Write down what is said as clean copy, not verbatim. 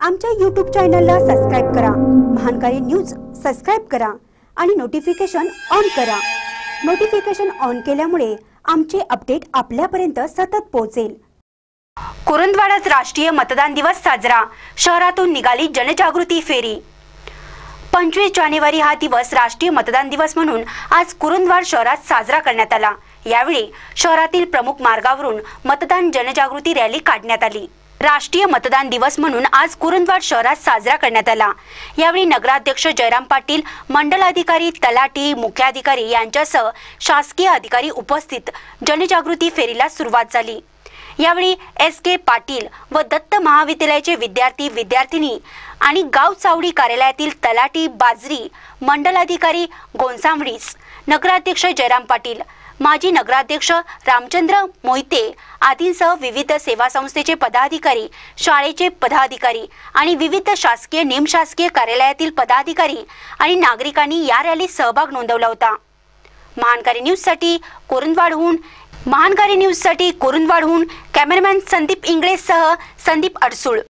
आमच्या YouTube चॅनलला subscribe करा, महानकारी न्यूज सबस्क्राइब करा आणि नोटिफिकेशन ऑन करा। नोटिफिकेशन ऑन केल्यामुळे आमचे अपडेट आपल्यापर्यंत सतत पोहोचेल। कुरुंदवाडात राष्ट्रीय मतदान दिवस साजरा, शहरातून निघाली जनजागृती फेरी। 25 जानेवारी हा दिवस राष्ट्रीय मतदान दिवस म्हणून आज कुरुंदवाड शहरात साजरा करण्यात आला। यावेळी शहरातील प्रमुख मार्गावरून मतदान जनजागृती रॅली काढण्यात आली। राष्ट्रीय मतदान दिवस म्हणून आज कुरुंदवाड शहरात साजरा करण्यात आला। यावेळी नगराध्यक्ष जयराम पाटील, मंडलाधिकारी, तलाठी, मुख्याधिकारी यांच्यासह शासकीय अधिकारी उपस्थित जनजागृती फेरीला सुरुवात झाली। यावेळी SK पाटील व दत्त महाविद्यालयाचे विद्यार्थी विद्यार्थिनी आणि गाव चावडी कार्यालयातील तलाठी, बाजरी, मंडलाधिकारी गोंसांवडीस, नगराध्यक्ष जयराम पाटील, माजी नगराध्यक्ष रामचंद्र मोहिते आदींसह विविध सेवा संस्थेचे पदाधिकारी, शाळेचे पदाधिकारी आणि विविध शासकीय निमशासकीय कार्यालयातील पदाधिकारी आणि नागरिकांनी या रॅलीत सहभाग नोंदवला होता। महानकारी न्यूजसाठी कुरुंदवाडहून कॅमेरामॅन संदीप इंगळेसह संदीप अडसूळ।